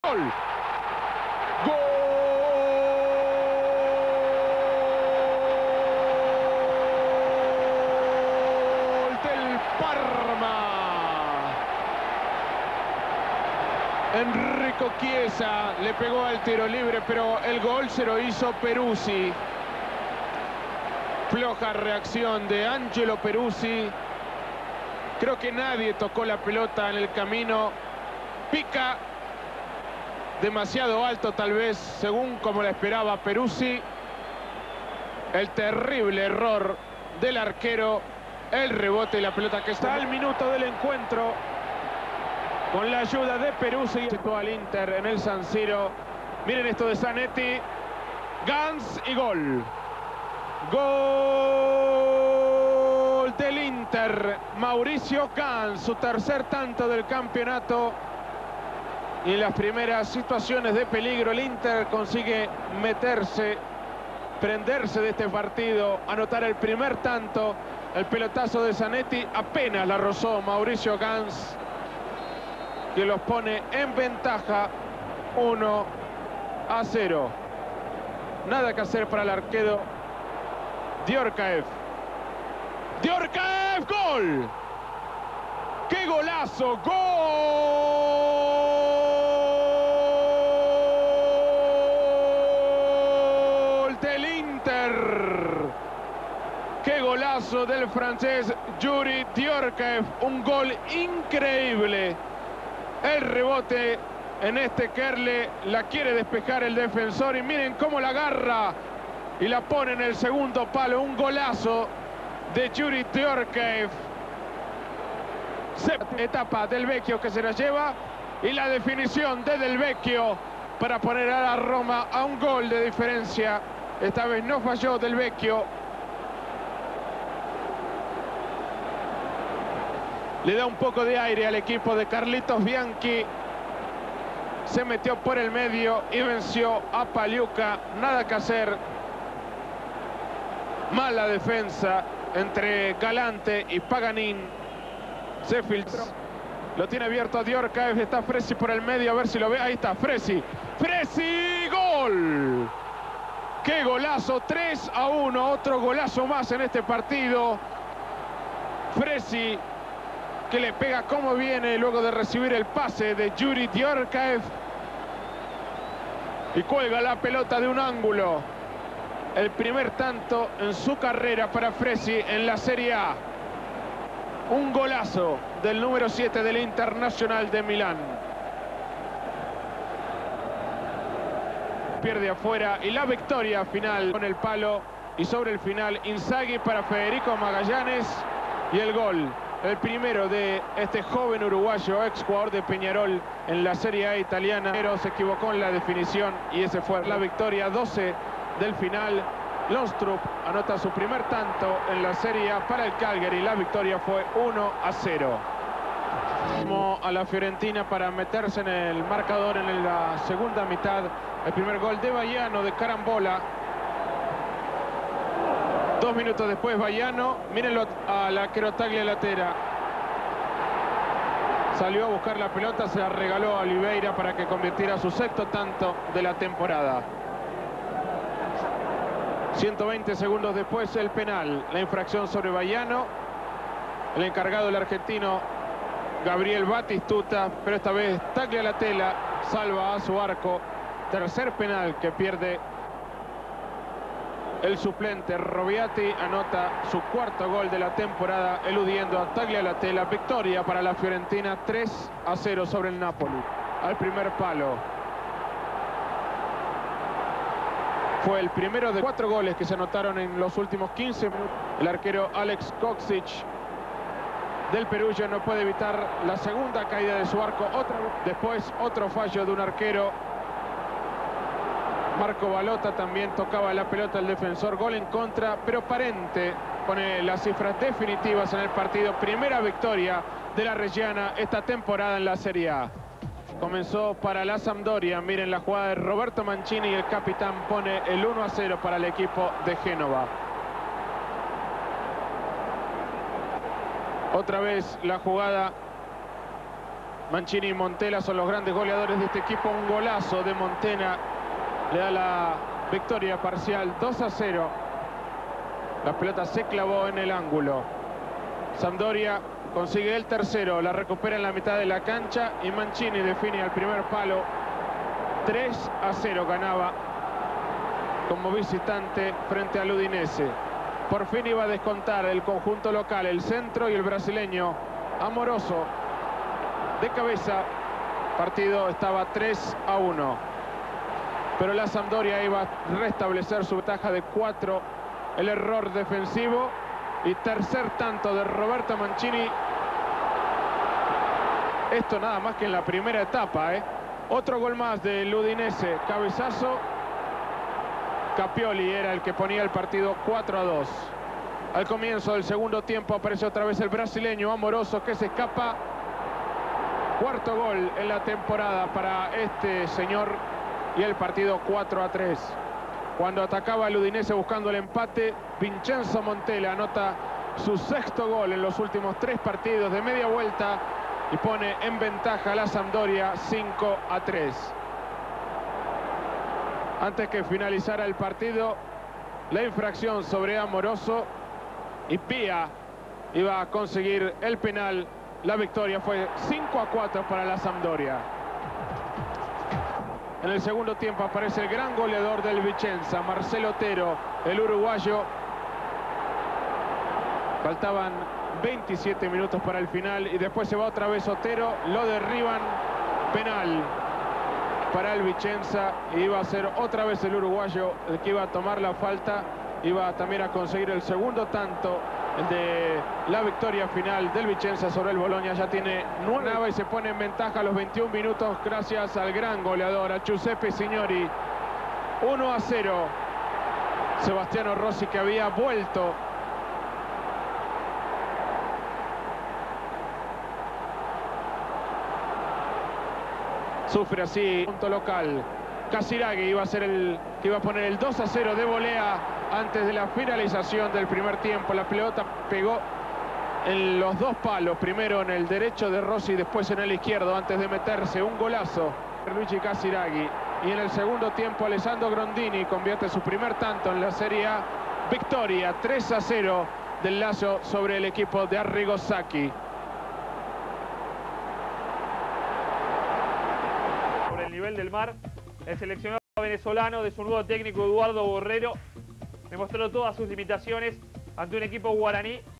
Gol. Gol del Parma. Enrico Chiesa le pegó al tiro libre, pero el gol se lo hizo Peruzzi. Floja reacción de Angelo Peruzzi. Creo que nadie tocó la pelota en el camino. Pica demasiado alto, tal vez, según como la esperaba Peruzzi. El terrible error del arquero. El rebote y la pelota que está al minuto del encuentro. Con la ayuda de Peruzzi. Situó al Inter en el San Siro. Miren esto de Zanetti. Gans y gol. Gol del Inter. Mauricio Gans, su tercer tanto del campeonato. Y en las primeras situaciones de peligro el Inter consigue meterse, prenderse de este partido, anotar el primer tanto. El pelotazo de Zanetti apenas la rozó Mauricio Gans, que los pone en ventaja 1-0. Nada que hacer para el arquero Djorkaeff. ¡Djorkaeff! ¡Gol! ¡Qué golazo! ¡Gol del Inter! ¡Qué golazo del francés Youri Djorkaeff! Un gol increíble. El rebote en este Kerle, la quiere despejar el defensor y miren cómo la agarra y la pone en el segundo palo. Un golazo de Youri Djorkaeff. Etapa Del Vecchio que se la lleva y la definición de Del Vecchio para poner a la Roma a un gol de diferencia. Esta vez no falló Del Vecchio. Le da un poco de aire al equipo de Carlitos Bianchi. Se metió por el medio y venció a Pagliuca. Nada que hacer. Mala defensa entre Galante y Paganin. Se filtró. Lo tiene abierto a Djorkaeff. Está Fresi por el medio. A ver si lo ve. Ahí está Fresi. ¡Fresi! ¡Gol! ¡Qué golazo! 3-1. Otro golazo más en este partido. Fresi, que le pega como viene luego de recibir el pase de Youri Djorkaeff. Y cuelga la pelota de un ángulo. El primer tanto en su carrera para Fresi en la Serie A. Un golazo del número 7 del Internacional de Milán. Pierde afuera y la victoria final con el palo. Y sobre el final Inzaghi para Federico Magallanes. Y el gol, el primero de este joven uruguayo, ex jugador de Peñarol en la Serie A italiana. Pero se equivocó en la definición y ese fue la victoria. 12 del final. Lostrup anota su primer tanto en la Serie A para el Cagliari. La victoria fue 1-0. Como a la Fiorentina para meterse en el marcador en la segunda mitad. El primer gol de Vaiano de carambola. 2 minutos después Vaiano. Mírenlo al arquero Taglialatera. Salió a buscar la pelota, se la regaló a Oliveira para que convirtiera su sexto tanto de la temporada. 120 segundos después el penal, la infracción sobre Vaiano. El encargado, el argentino Gabriel Batistuta, pero esta vez Taglialatella salva a su arco. Tercer penal que pierde el suplente. Robiati anota su cuarto gol de la temporada, eludiendo a Taglialatella. Victoria para la Fiorentina, 3-0 sobre el Napoli. Al primer palo. Fue el primero de 4 goles que se anotaron en los últimos 15 minutos. El arquero Alex Koksic del Perugia no puede evitar la segunda caída de su arco. Después otro fallo de un arquero. Marco Balota también tocaba la pelota al defensor. Gol en contra, pero Parente pone las cifras definitivas en el partido. Primera victoria de la Reggiana esta temporada en la Serie A. Comenzó para la Sampdoria. Miren la jugada de Roberto Mancini y el capitán pone el 1-0 para el equipo de Génova. Otra vez la jugada Mancini y Montela son los grandes goleadores de este equipo. Un golazo de Montena le da la victoria parcial 2-0. La pelota se clavó en el ángulo. Sampdoria consigue el tercero, la recupera en la mitad de la cancha y Mancini define al primer palo. 3-0 ganaba como visitante frente al Udinese. Por fin iba a descontar el conjunto local, el centro, y el brasileño Amoroso de cabeza. Partido estaba 3-1. Pero la Sampdoria iba a restablecer su ventaja de 4. El error defensivo y tercer tanto de Roberto Mancini. Esto nada más que en la primera etapa, ¿eh? Otro gol más del Udinese, cabezazo. Capioli era el que ponía el partido 4-2. Al comienzo del segundo tiempo aparece otra vez el brasileño Amoroso, que se escapa. Cuarto gol en la temporada para este señor y el partido 4-3. Cuando atacaba el Udinese buscando el empate, Vincenzo Montella anota su sexto gol en los últimos 3 partidos de media vuelta y pone en ventaja a la Sampdoria 5-3. Antes que finalizara el partido, la infracción sobre Amoroso y Pia iba a conseguir el penal. La victoria fue 5-4 para la Sampdoria. En el segundo tiempo aparece el gran goleador del Vicenza, Marcelo Otero, el uruguayo. Faltaban 27 minutos para el final y después se va otra vez Otero, lo derriban, penal para el Vicenza, y iba a ser otra vez el uruguayo el que iba a tomar la falta. Iba también a conseguir el segundo tanto, el de la victoria final del Vicenza sobre el Bologna. Ya tiene 9 y se pone en ventaja a los 21 minutos gracias al gran goleador, a Giuseppe Signori. 1-0. Sebastiano Rossi, que había vuelto sufre así punto local. Casiraghi iba a ser el que iba a poner el 2-0 de volea antes de la finalización del primer tiempo. La pelota pegó en los 2 palos, primero en el derecho de Rossi, después en el izquierdo, antes de meterse un golazo Luigi Casiraghi. Y en el segundo tiempo Alessandro Grondini convierte su primer tanto en la Serie A. Victoria 3-0 del Lazio sobre el equipo de Arrigo Sacchi. Sobre el nivel del mar, el seleccionado venezolano de su nuevo técnico Eduardo Borrero demostró todas sus limitaciones ante un equipo guaraní